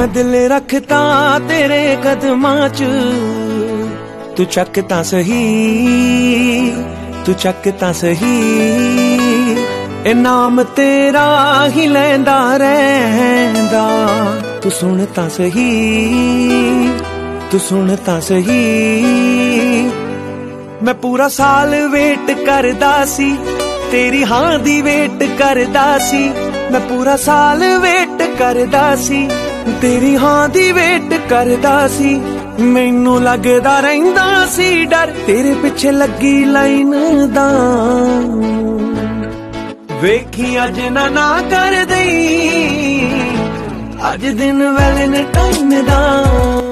मैं दिल रखता तेरे कदमां च, तू चक तां सही, तू चक तां सही। ए नाम तेरा ही लैंदा रैंदा, तू सुन तां सही, तू सुन तां सही। मैं पूरा साल वेट करदा सी, तेरी हां दी वेट करदा सी। मैं पूरा साल वेट करदा सी, तेरी हां दी वेट करदा सी। मैनू लगदा रहिंदा सी डर, तेरे पिछे लगी लाइन दा। वेखी अज ना कर दई, अज दिन वैलेंटाइन दा।